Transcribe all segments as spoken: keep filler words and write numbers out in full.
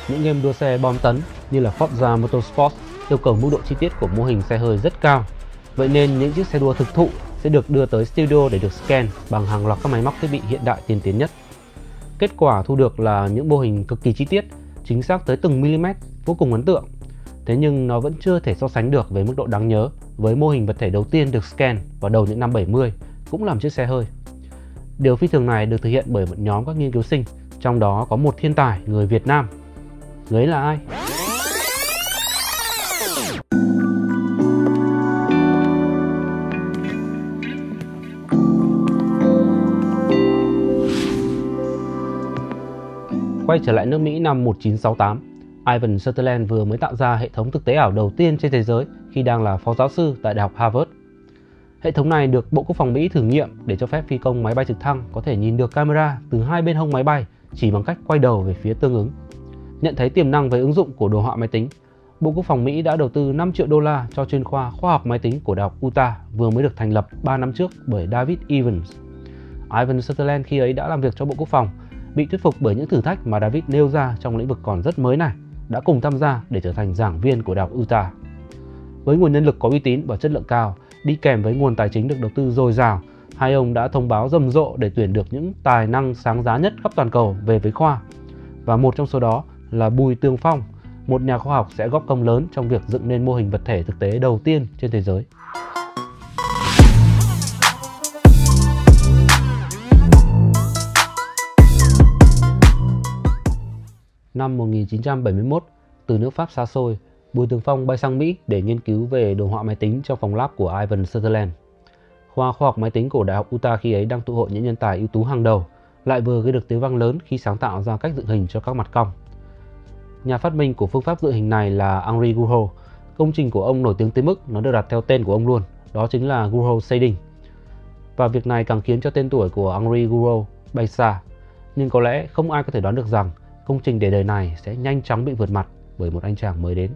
những game đua xe bom tấn như là Forza Motorsport yêu cầu mức độ chi tiết của mô hình xe hơi rất cao. Vậy nên những chiếc xe đua thực thụ sẽ được đưa tới studio để được scan bằng hàng loạt các máy móc thiết bị hiện đại tiên tiến nhất. Kết quả thu được là những mô hình cực kỳ chi tiết, chính xác tới từng mm, vô cùng ấn tượng. Thế nhưng nó vẫn chưa thể so sánh được về mức độ đáng nhớ với mô hình vật thể đầu tiên được scan vào đầu những năm bảy mươi, cũng làm chiếc xe hơi. Điều phi thường này được thực hiện bởi một nhóm các nghiên cứu sinh, trong đó có một thiên tài người Việt Nam. Người ấy là ai? Quay trở lại nước Mỹ năm một nghìn chín trăm sáu mươi tám, Ivan Sutherland vừa mới tạo ra hệ thống thực tế ảo đầu tiên trên thế giới khi đang là phó giáo sư tại Đại học Harvard. Hệ thống này được Bộ Quốc phòng Mỹ thử nghiệm để cho phép phi công máy bay trực thăng có thể nhìn được camera từ hai bên hông máy bay chỉ bằng cách quay đầu về phía tương ứng. Nhận thấy tiềm năng về ứng dụng của đồ họa máy tính, Bộ Quốc phòng Mỹ đã đầu tư năm triệu đô la cho chuyên khoa khoa học máy tính của Đại học Utah vừa mới được thành lập ba năm trước bởi David Evans. Ivan Sutherland khi ấy đã làm việc cho Bộ Quốc phòng, bị thuyết phục bởi những thử thách mà David nêu ra trong lĩnh vực còn rất mới này, đã cùng tham gia để trở thành giảng viên của Đại học Utah. Với nguồn nhân lực có uy tín và chất lượng cao, đi kèm với nguồn tài chính được đầu tư dồi dào, hai ông đã thông báo rầm rộ để tuyển được những tài năng sáng giá nhất khắp toàn cầu về với khoa. Và một trong số đó là Bùi Tường Phong, một nhà khoa học sẽ góp công lớn trong việc dựng nên mô hình vật thể thực tế đầu tiên trên thế giới. Năm một nghìn chín trăm bảy mươi mốt, từ nước Pháp xa xôi, Bùi Tường Phong bay sang Mỹ để nghiên cứu về đồ họa máy tính trong phòng lab của Ivan Sutherland. Khoa khoa học máy tính của Đại học Utah khi ấy đang tụ hội những nhân tài ưu tú hàng đầu, lại vừa gây được tiếng vang lớn khi sáng tạo ra cách dựng hình cho các mặt cong. Nhà phát minh của phương pháp dựng hình này là Henri Gouraud. Công trình của ông nổi tiếng tới mức nó được đặt theo tên của ông luôn, đó chính là Gouraud Shading. Và việc này càng khiến cho tên tuổi của Henri Gouraud bay xa. Nhưng có lẽ không ai có thể đoán được rằng công trình để đời này sẽ nhanh chóng bị vượt mặt bởi một anh chàng mới đến.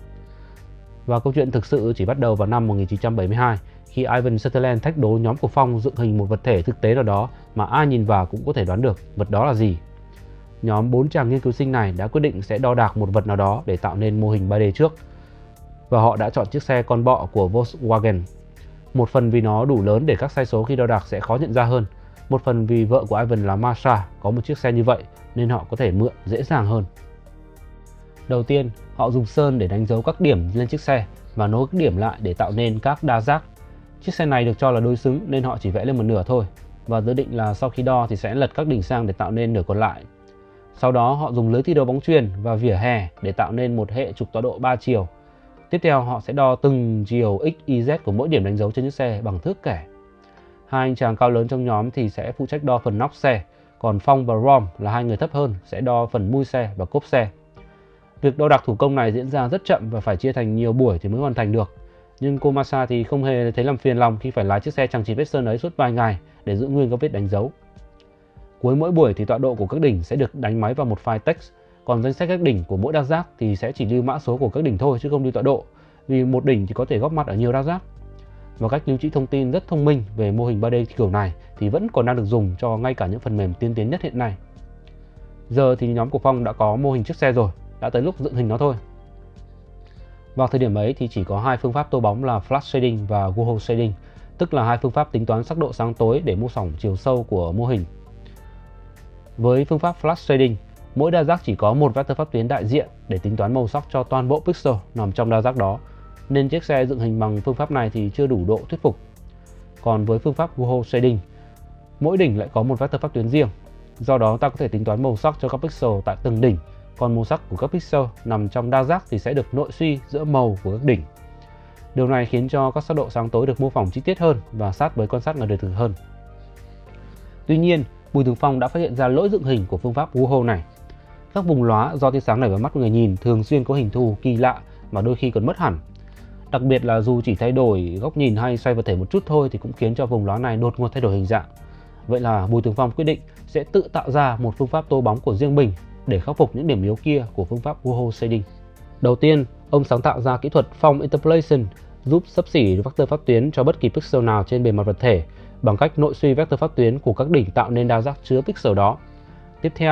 Và câu chuyện thực sự chỉ bắt đầu vào năm một nghìn chín trăm bảy mươi hai khi Ivan Sutherland thách đố nhóm của Phong dựng hình một vật thể thực tế nào đó mà ai nhìn vào cũng có thể đoán được vật đó là gì. Nhóm bốn chàng nghiên cứu sinh này đã quyết định sẽ đo đạc một vật nào đó để tạo nên mô hình ba D trước. Và họ đã chọn chiếc xe con bọ của Volkswagen. Một phần vì nó đủ lớn để các sai số khi đo đạc sẽ khó nhận ra hơn. Một phần vì vợ của Ivan là Marsha có một chiếc xe như vậy nên họ có thể mượn dễ dàng hơn. Đầu tiên, họ dùng sơn để đánh dấu các điểm lên chiếc xe và nối các điểm lại để tạo nên các đa giác. Chiếc xe này được cho là đối xứng nên họ chỉ vẽ lên một nửa thôi và dự định là sau khi đo thì sẽ lật các đỉnh sang để tạo nên nửa còn lại. Sau đó họ dùng lưới thi đấu bóng chuyền và vỉa hè để tạo nên một hệ trục tọa độ ba chiều. Tiếp theo họ sẽ đo từng chiều x, y, z của mỗi điểm đánh dấu trên chiếc xe bằng thước kẻ. Hai anh chàng cao lớn trong nhóm thì sẽ phụ trách đo phần nóc xe, còn Phong và Rom là hai người thấp hơn sẽ đo phần mui xe và cốp xe. Việc đo đạc thủ công này diễn ra rất chậm và phải chia thành nhiều buổi thì mới hoàn thành được. Nhưng cô Masha thì không hề thấy làm phiền lòng khi phải lái chiếc xe chẳng chịt vết sơn ấy suốt vài ngày để giữ nguyên các vết đánh dấu. Cuối mỗi buổi thì tọa độ của các đỉnh sẽ được đánh máy vào một file text, còn danh sách các đỉnh của mỗi đa giác thì sẽ chỉ lưu mã số của các đỉnh thôi chứ không lưu tọa độ, vì một đỉnh thì có thể góp mặt ở nhiều đa giác. Và cách lưu trữ thông tin rất thông minh về mô hình ba D kiểu này thì vẫn còn đang được dùng cho ngay cả những phần mềm tiên tiến nhất hiện nay. Giờ thì nhóm của Phong đã có mô hình chiếc xe rồi, đã tới lúc dựng hình nó thôi. Vào thời điểm ấy thì chỉ có hai phương pháp tô bóng là Flash Shading và Gouraud Shading, tức là hai phương pháp tính toán sắc độ sáng tối để mô phỏng chiều sâu của mô hình. Với phương pháp Flash Shading, mỗi đa giác chỉ có một vector pháp tuyến đại diện để tính toán màu sắc cho toàn bộ pixel nằm trong đa giác đó, nên chiếc xe dựng hình bằng phương pháp này thì chưa đủ độ thuyết phục. Còn với phương pháp Gouraud Shading, mỗi đỉnh lại có một vector pháp tuyến riêng, do đó ta có thể tính toán màu sắc cho các pixel tại từng đỉnh, còn màu sắc của các pixel nằm trong đa giác thì sẽ được nội suy giữa màu của các đỉnh. Điều này khiến cho các sắc độ sáng tối được mô phỏng chi tiết hơn và sát với quan sát người đời thực hơn. Tuy nhiên, Bùi Tường Phong đã phát hiện ra lỗi dựng hình của phương pháp Gouraud này. Các vùng lóa do tia sáng nảy vào mắt người nhìn thường xuyên có hình thù kỳ lạ mà đôi khi còn mất hẳn. Đặc biệt là dù chỉ thay đổi góc nhìn hay xoay vật thể một chút thôi thì cũng khiến cho vùng lóa này đột ngột thay đổi hình dạng. Vậy là Bùi Tường Phong quyết định sẽ tự tạo ra một phương pháp tô bóng của riêng mình để khắc phục những điểm yếu kia của phương pháp Gouraud Shading. Đầu tiên, ông sáng tạo ra kỹ thuật Phong Interpolation giúp xấp xỉ vector pháp tuyến cho bất kỳ pixel nào trên bề mặt vật thể bằng cách nội suy vector pháp tuyến của các đỉnh tạo nên đa giác chứa pixel đó. Tiếp theo,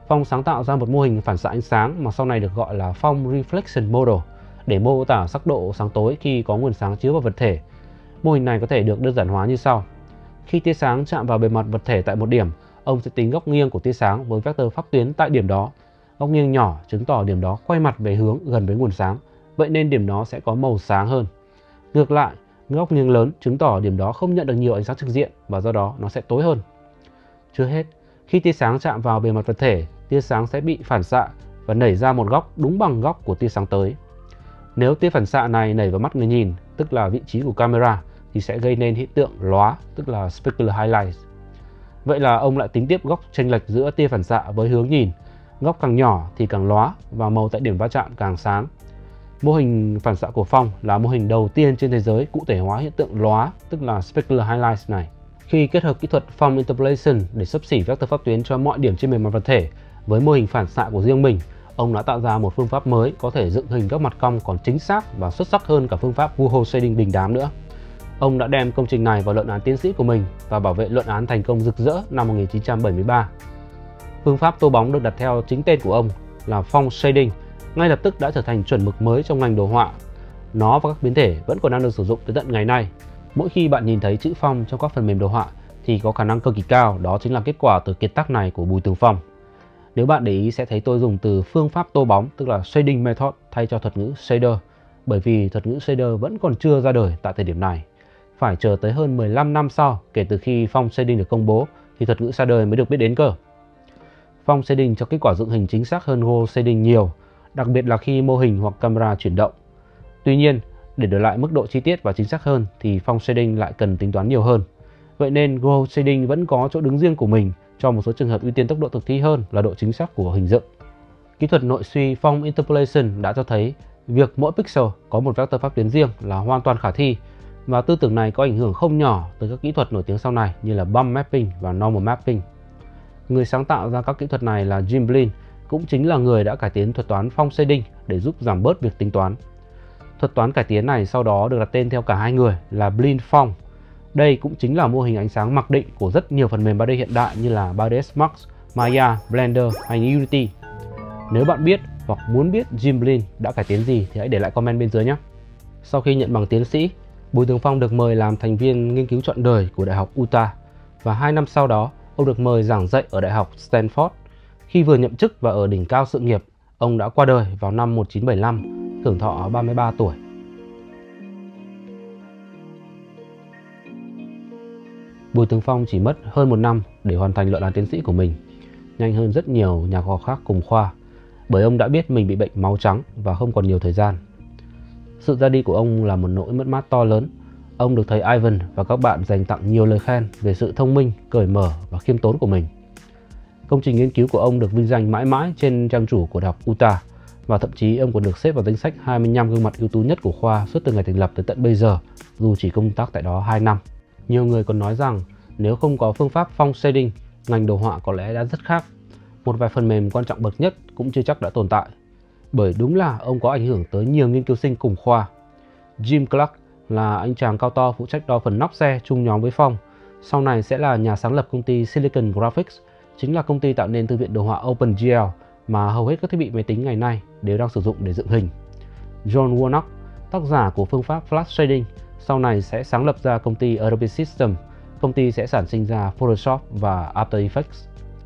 Phong sáng tạo ra một mô hình phản xạ ánh sáng mà sau này được gọi là Phong Reflection Model để mô tả sắc độ sáng tối khi có nguồn sáng chiếu vào vật thể. Mô hình này có thể được đơn giản hóa như sau. Khi tia sáng chạm vào bề mặt vật thể tại một điểm, ông sẽ tính góc nghiêng của tia sáng với vectơ pháp tuyến tại điểm đó. Góc nghiêng nhỏ chứng tỏ điểm đó quay mặt về hướng gần với nguồn sáng, vậy nên điểm đó sẽ có màu sáng hơn. Ngược lại, góc nghiêng lớn chứng tỏ điểm đó không nhận được nhiều ánh sáng trực diện và do đó nó sẽ tối hơn. Chưa hết, khi tia sáng chạm vào bề mặt vật thể, tia sáng sẽ bị phản xạ và nảy ra một góc đúng bằng góc của tia sáng tới. Nếu tia phản xạ này nảy vào mắt người nhìn, tức là vị trí của camera, thì sẽ gây nên hiện tượng lóa, tức là specular highlights. Vậy là ông lại tính tiếp góc chênh lệch giữa tia phản xạ với hướng nhìn. Góc càng nhỏ thì càng lóa và màu tại điểm va chạm càng sáng. Mô hình phản xạ của Phong là mô hình đầu tiên trên thế giới cụ thể hóa hiện tượng lóa, tức là specular highlights này. Khi kết hợp kỹ thuật Phong Interpolation để xấp xỉ vectơ pháp tuyến cho mọi điểm trên bề mặt vật thể với mô hình phản xạ của riêng mình, ông đã tạo ra một phương pháp mới có thể dựng hình các mặt cong còn chính xác và xuất sắc hơn cả phương pháp Warhol shading đình đám nữa. Ông đã đem công trình này vào luận án tiến sĩ của mình và bảo vệ luận án thành công rực rỡ năm một nghìn chín trăm bảy mươi ba. Phương pháp tô bóng được đặt theo chính tên của ông là Phong shading, ngay lập tức đã trở thành chuẩn mực mới trong ngành đồ họa. Nó và các biến thể vẫn còn đang được sử dụng tới tận ngày nay. Mỗi khi bạn nhìn thấy chữ Phong trong các phần mềm đồ họa thì có khả năng cực kỳ cao đó chính là kết quả từ kiệt tác này của Bùi Tường Phong. Nếu bạn để ý sẽ thấy tôi dùng từ phương pháp tô bóng, tức là shading method, thay cho thuật ngữ shader, bởi vì thuật ngữ shader vẫn còn chưa ra đời tại thời điểm này. Phải chờ tới hơn mười lăm năm sau kể từ khi Phong shading được công bố thì thuật ngữ shader mới được biết đến cơ. Phong shading cho kết quả dựng hình chính xác hơn Warhol shading nhiều, đặc biệt là khi mô hình hoặc camera chuyển động. Tuy nhiên, để đổi lại mức độ chi tiết và chính xác hơn thì Phong shading lại cần tính toán nhiều hơn. Vậy nên Warhol shading vẫn có chỗ đứng riêng của mình cho một số trường hợp ưu tiên tốc độ thực thi hơn là độ chính xác của hình dựng. Kỹ thuật nội suy Phong Interpolation đã cho thấy việc mỗi pixel có một vectơ pháp tuyến riêng là hoàn toàn khả thi, và tư tưởng này có ảnh hưởng không nhỏ tới các kỹ thuật nổi tiếng sau này như là bump mapping và normal mapping. Người sáng tạo ra các kỹ thuật này là Jim Blin, cũng chính là người đã cải tiến thuật toán Phong shading để giúp giảm bớt việc tính toán. Thuật toán cải tiến này sau đó được đặt tên theo cả hai người là Blin-Phong. Đây cũng chính là mô hình ánh sáng mặc định của rất nhiều phần mềm ba D hiện đại như là ba ds Max, Maya, Blender hay Unity. Nếu bạn biết hoặc muốn biết Jim Blin đã cải tiến gì thì hãy để lại comment bên dưới nhé. Sau khi nhận bằng tiến sĩ, Bùi Tường Phong được mời làm thành viên nghiên cứu trọn đời của Đại học Utah và hai năm sau đó ông được mời giảng dạy ở Đại học Stanford. Khi vừa nhậm chức và ở đỉnh cao sự nghiệp, ông đã qua đời vào năm một nghìn chín trăm bảy mươi lăm, hưởng thọ ba mươi ba tuổi. Bùi Tường Phong chỉ mất hơn một năm để hoàn thành luận án tiến sĩ của mình, nhanh hơn rất nhiều nhà khoa học khác cùng khoa, bởi ông đã biết mình bị bệnh máu trắng và không còn nhiều thời gian. Sự ra đi của ông là một nỗi mất mát to lớn. Ông được thầy Ivan và các bạn dành tặng nhiều lời khen về sự thông minh, cởi mở và khiêm tốn của mình. Công trình nghiên cứu của ông được vinh danh mãi mãi trên trang chủ của Đại học Utah, và thậm chí ông còn được xếp vào danh sách hai mươi lăm gương mặt ưu tú nhất của khoa suốt từ ngày thành lập tới tận bây giờ, dù chỉ công tác tại đó hai năm. Nhiều người còn nói rằng nếu không có phương pháp Phong shading, ngành đồ họa có lẽ đã rất khác. Một vài phần mềm quan trọng bậc nhất cũng chưa chắc đã tồn tại. Bởi đúng là ông có ảnh hưởng tới nhiều nghiên cứu sinh cùng khoa. Jim Clark là anh chàng cao to phụ trách đo phần nóc xe chung nhóm với Phong, sau này sẽ là nhà sáng lập công ty Silicon Graphics, chính là công ty tạo nên thư viện đồ họa OpenGL mà hầu hết các thiết bị máy tính ngày nay đều đang sử dụng để dựng hình. John Warnock, tác giả của phương pháp Flash Shading, sau này sẽ sáng lập ra công ty Adobe System, công ty sẽ sản sinh ra Photoshop và After Effects.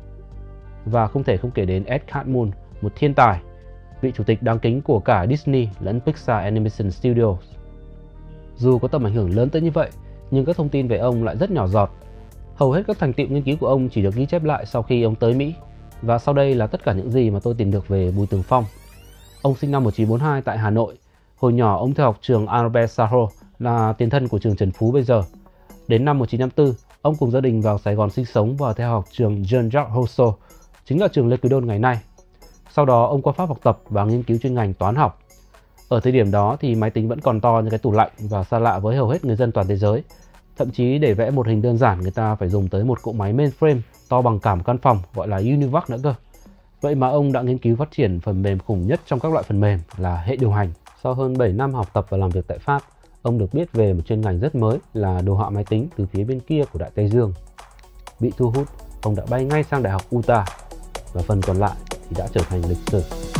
Và không thể không kể đến Ed Catmull, một thiên tài, vị chủ tịch đáng kính của cả Disney lẫn Pixar Animation Studios. Dù có tầm ảnh hưởng lớn tới như vậy, nhưng các thông tin về ông lại rất nhỏ giọt. Hầu hết các thành tựu nghiên cứu của ông chỉ được ghi chép lại sau khi ông tới Mỹ. Và sau đây là tất cả những gì mà tôi tìm được về Bùi Tường Phong. Ông sinh năm một nghìn chín trăm bốn mươi hai tại Hà Nội. Hồi nhỏ ông theo học trường Albert Sarraut, là tiền thân của trường Trần Phú bây giờ. Đến năm một nghìn chín trăm năm mươi tư, ông cùng gia đình vào Sài Gòn sinh sống và theo học trường Jean-Jacques Rousseau, chính là trường Lê Quý Đôn ngày nay. Sau đó ông qua Pháp học tập và nghiên cứu chuyên ngành toán học. Ở thời điểm đó thì máy tính vẫn còn to như cái tủ lạnh và xa lạ với hầu hết người dân toàn thế giới. Thậm chí để vẽ một hình đơn giản người ta phải dùng tới một cỗ máy mainframe to bằng cả một căn phòng gọi là Univac nữa cơ. Vậy mà ông đã nghiên cứu phát triển phần mềm khủng nhất trong các loại phần mềm là hệ điều hành. Sau hơn bảy năm học tập và làm việc tại Pháp, ông được biết về một chuyên ngành rất mới là đồ họa máy tính từ phía bên kia của Đại Tây Dương. Bị thu hút, ông đã bay ngay sang Đại học Utah. và phần còn lại thì đã trở thành lịch sử.